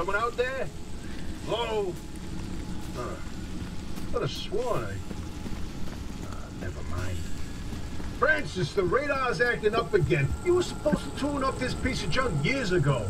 Someone out there? Hello? Could have sworn I... never mind. Francis, the radar's acting up again. You were supposed to tune up this piece of junk years ago.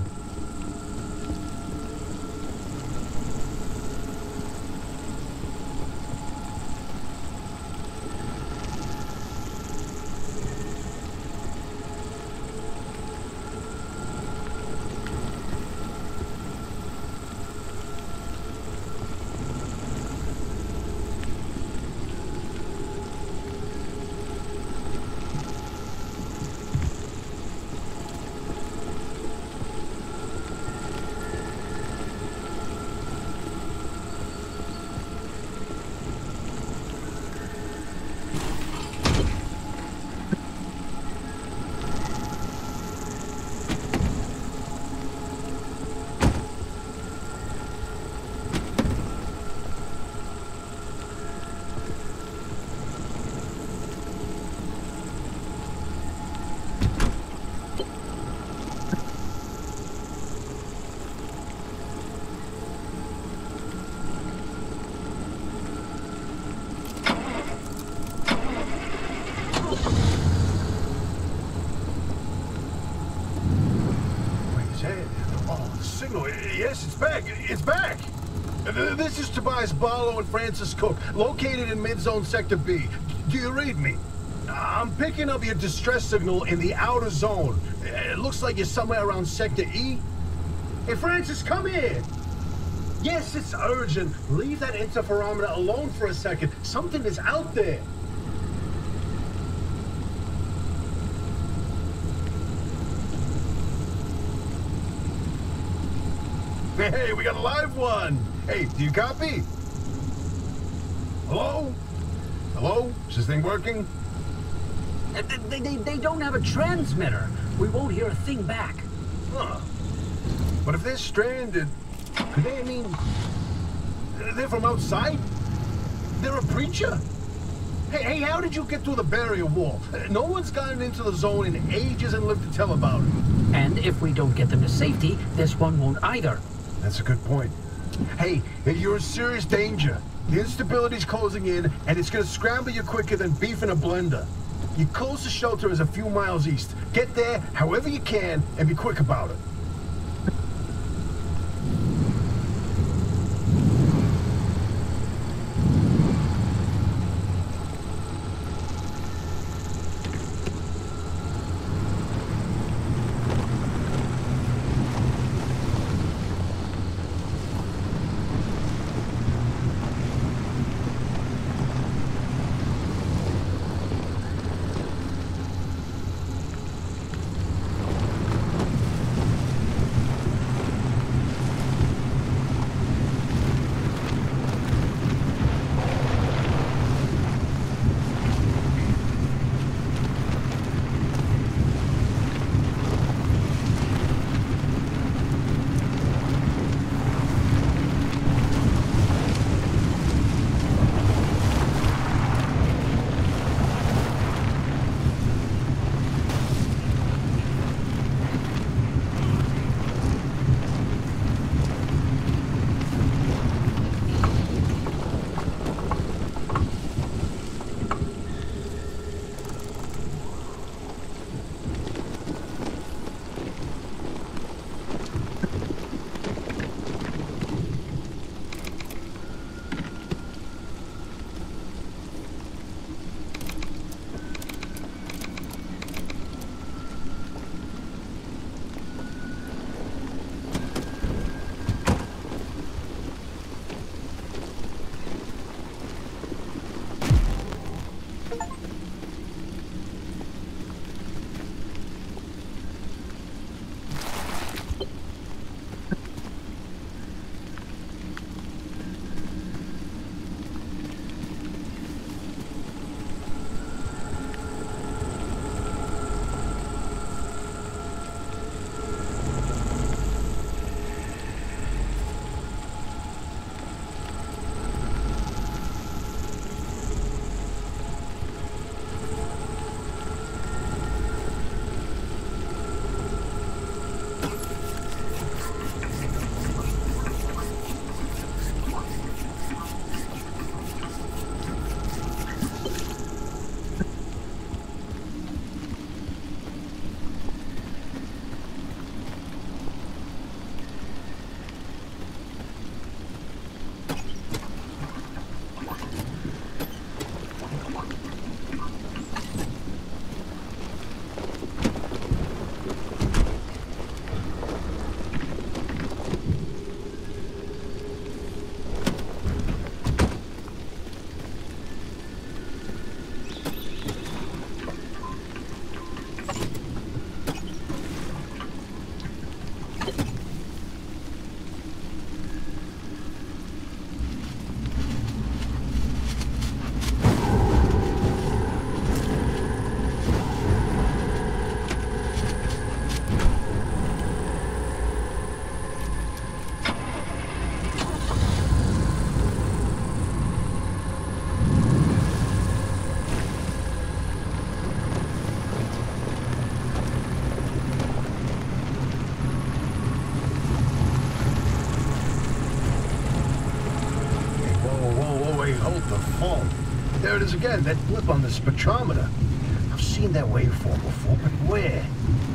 Yes, it's back. It's back. This is Tobias Barlow and Francis Cook, located in mid-zone Sector B. Do you read me? I'm picking up your distress signal in the outer zone. It looks like you're somewhere around Sector E. Hey, Francis, come here. Yes, it's urgent. Leave that interferometer alone for a second. Something is out there. Hey, we got a live one. Hey, do you copy? Hello? Hello? Is this thing working? They don't have a transmitter. We won't hear a thing back. Huh. But if they're stranded, could they, I mean, they're from outside? They're a preacher? Hey, how did you get through the barrier wall? No one's gotten into the zone in ages and lived to tell about it. And if we don't get them to safety, this one won't either. That's a good point. Hey, you're in serious danger. The instability's closing in, and it's gonna scramble you quicker than beef in a blender. Your closest shelter is a few miles east. Get there however you can, and be quick about it. hold the phone. There it is again, that blip on the spectrometer. I've seen that waveform before, but where?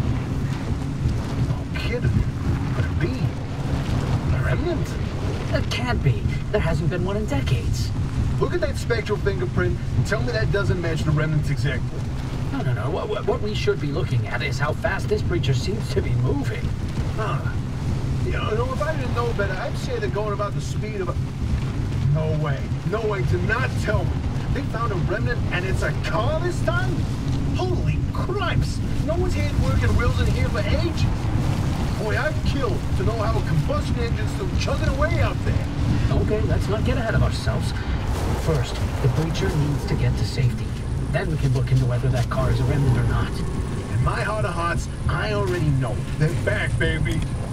No kidding. Could it be? A remnant? It can't be. There hasn't been one in decades. Look at that spectral fingerprint and tell me that doesn't match the remnants exactly. No. What we should be looking at is how fast this creature seems to be moving. Huh. You know, if I didn't know better, I'd say they're going about the speed of a... No way. No way. Do not tell me. They found a remnant and it's a car this time? Holy cripes! No one's hand working wheels in here for ages. Boy, I'd kill to know how a combustion engine's still chugging away out there. Okay, let's not get ahead of ourselves. First, the breacher needs to get to safety. Then we can look into whether that car is a remnant or not. In my heart of hearts, I already know. They're back, baby.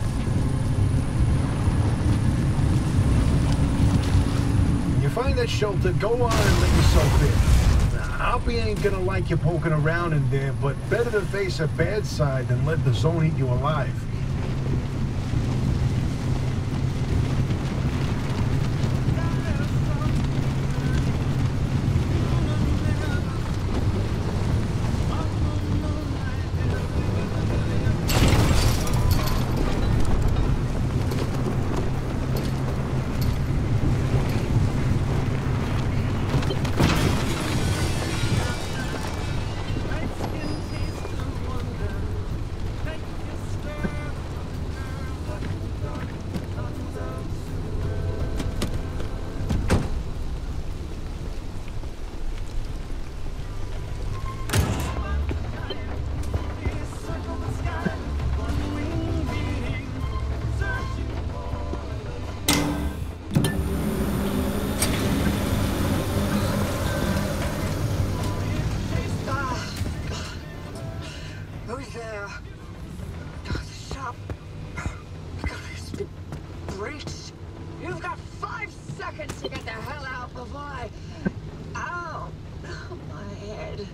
When you find that shelter, go on and let yourself in. Now, Alpy ain't gonna like you poking around in there, but better to face a bad side than let the zone eat you alive. You've got 5 seconds to get the hell out before I... Ow! My head.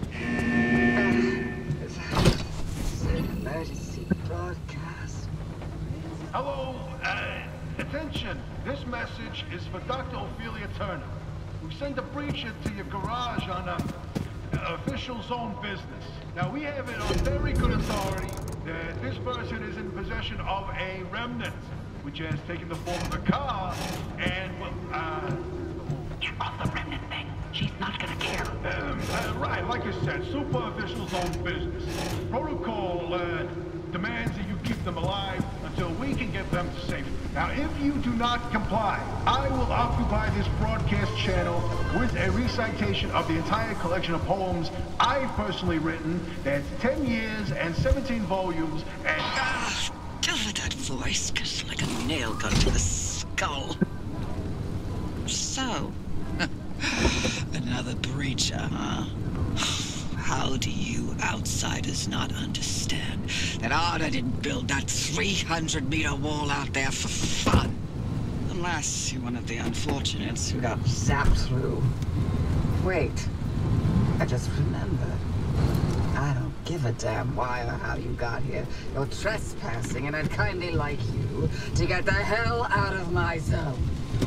It's an emergency broadcast. Hello, attention. This message is for Dr. Ophelia Turner. We sent a breacher to your garage on official zone business. Now, we have it on very good authority that this person is in possession of a remnant, which has taken the form of a car, and, well, Get off the remnant thing. She's not gonna care. right, like I said, super official zone business. Protocol, demands that you keep them alive until we can get them to safety. Now, if you do not comply, I will occupy this broadcast channel with a recitation of the entire collection of poems I've personally written. That's 10 years and 17 volumes, and... Cover that voice, cuts like a nail gun to the skull. So, another breacher, huh? How do you outsiders not understand that Arda didn't build that 300-meter wall out there for fun? Unless you're one of the unfortunates who got zapped through. Wait. I just remembered. I don't give a damn why or how you got here. You're trespassing, and I'd kindly like you to get the hell out of my zone.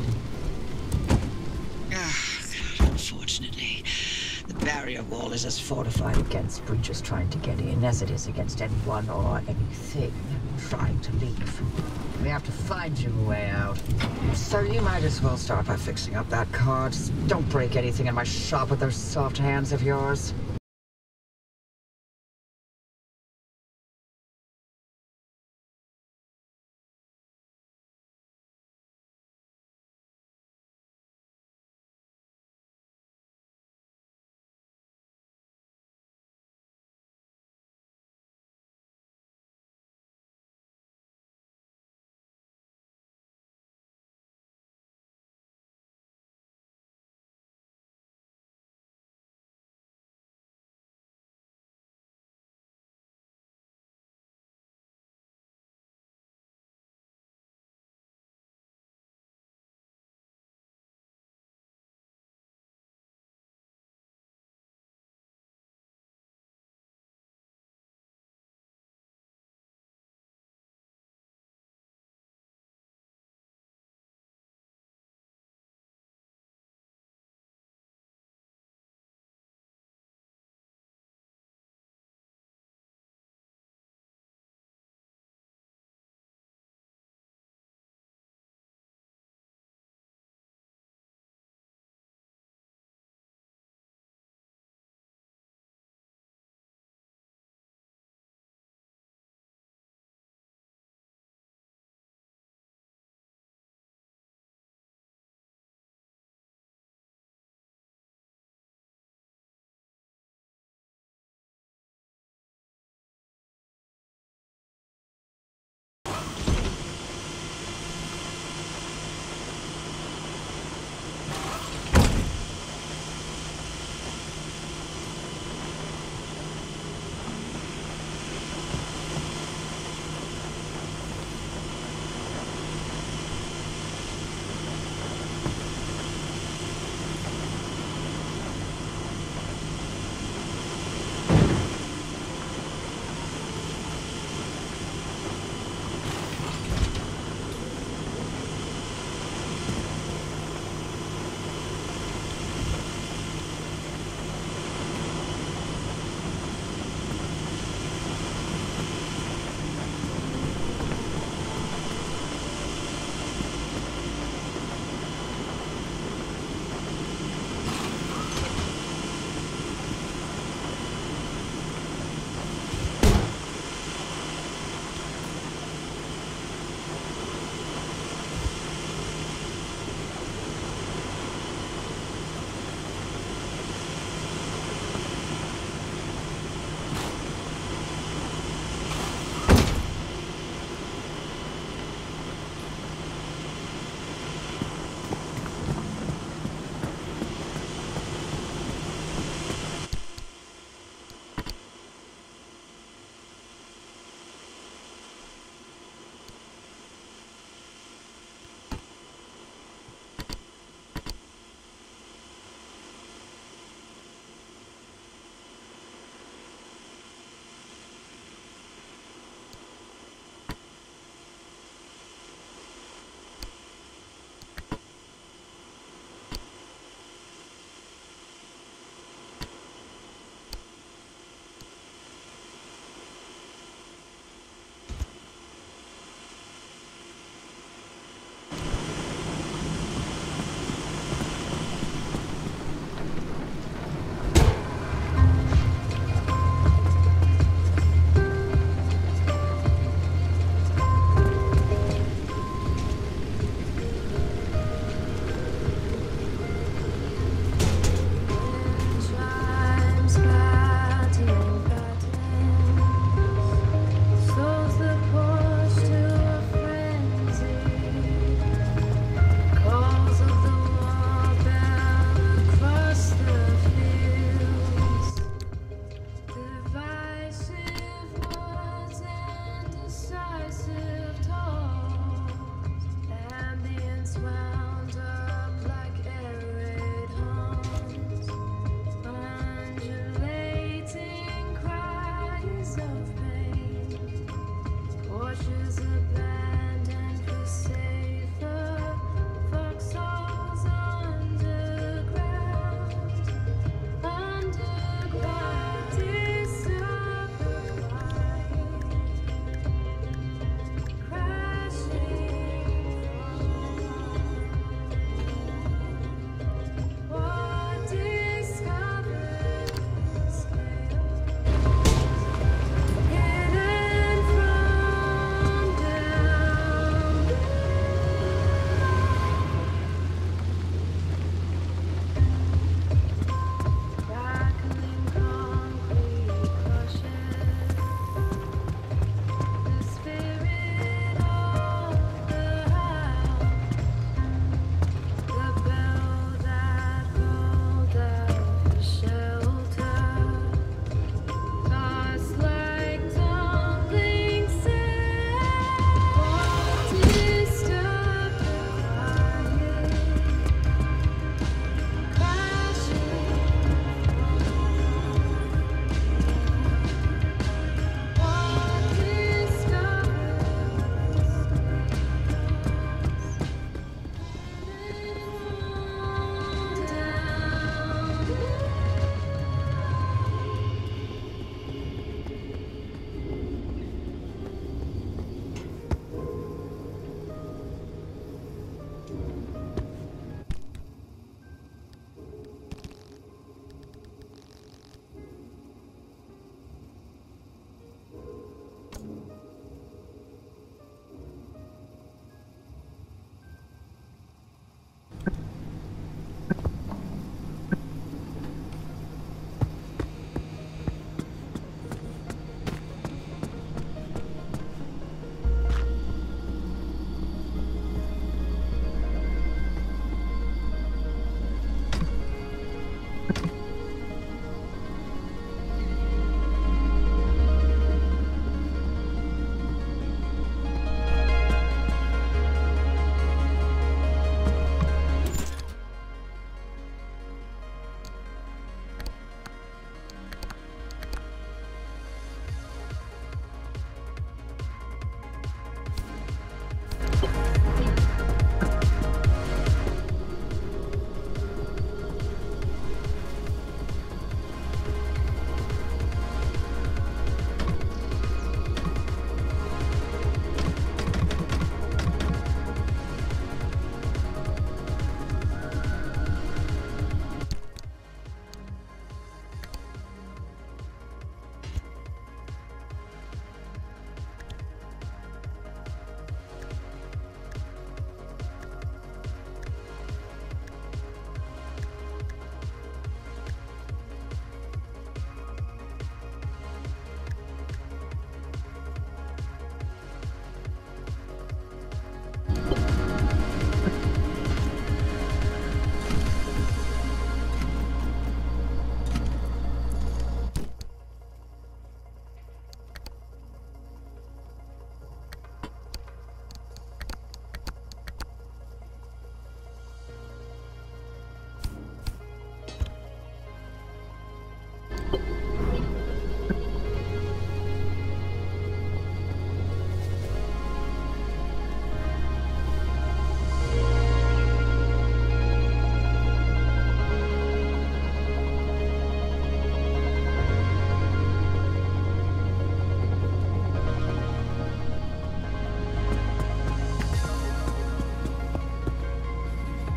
Unfortunately, the barrier wall is as fortified against breachers trying to get in as it is against anyone or anything trying to leave. We have to find you a way out. So you might as well start by fixing up that car. Just don't break anything in my shop with those soft hands of yours.